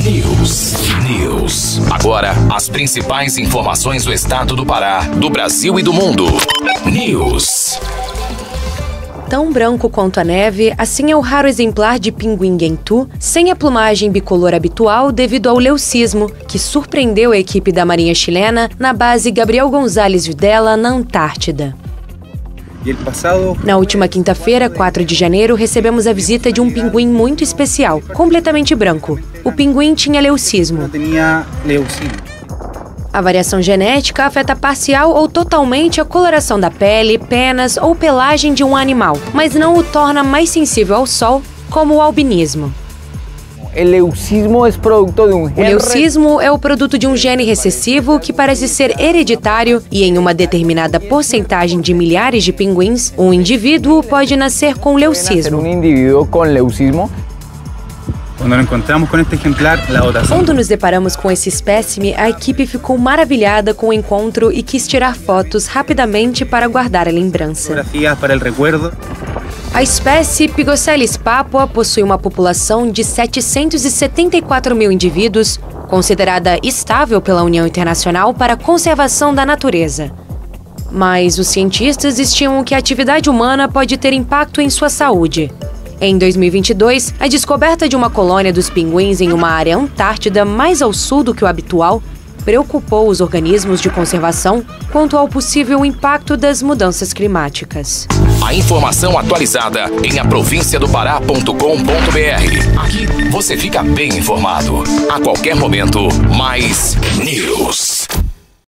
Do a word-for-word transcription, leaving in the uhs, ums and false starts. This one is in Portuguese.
News. News. Agora, as principais informações do estado do Pará, do Brasil e do mundo. News. Tão branco quanto a neve, assim é o raro exemplar de pinguim-guentu, sem a plumagem bicolor habitual devido ao leucismo, que surpreendeu a equipe da Marinha Chilena na base Gabriel González Videla, na Antártida. Na última quinta-feira, quatro de janeiro, recebemos a visita de um pinguim muito especial, completamente branco. O pinguim tinha leucismo. A variação genética afeta parcial ou totalmente a coloração da pele, penas ou pelagem de um animal, mas não o torna mais sensível ao sol, como o albinismo. O leucismo é produto de um O leucismo é o produto de um gene recessivo que parece ser hereditário e, em uma determinada porcentagem de milhares de pinguins, um indivíduo pode nascer com leucismo. Um indivíduo com leucismo. Quando nos deparamos com esse espécime, a equipe ficou maravilhada com o encontro e quis tirar fotos rapidamente para guardar a lembrança. A espécie Pygocelis papua possui uma população de setecentos e setenta e quatro mil indivíduos, considerada estável pela União Internacional para a Conservação da Natureza. Mas os cientistas estimam que a atividade humana pode ter impacto em sua saúde. Em dois mil e vinte e dois, a descoberta de uma colônia dos pinguins em uma área antártida mais ao sul do que o habitual preocupou os organismos de conservação quanto ao possível impacto das mudanças climáticas. A informação atualizada em a província do pará ponto com ponto br. Aqui você fica bem informado. A qualquer momento, mais News.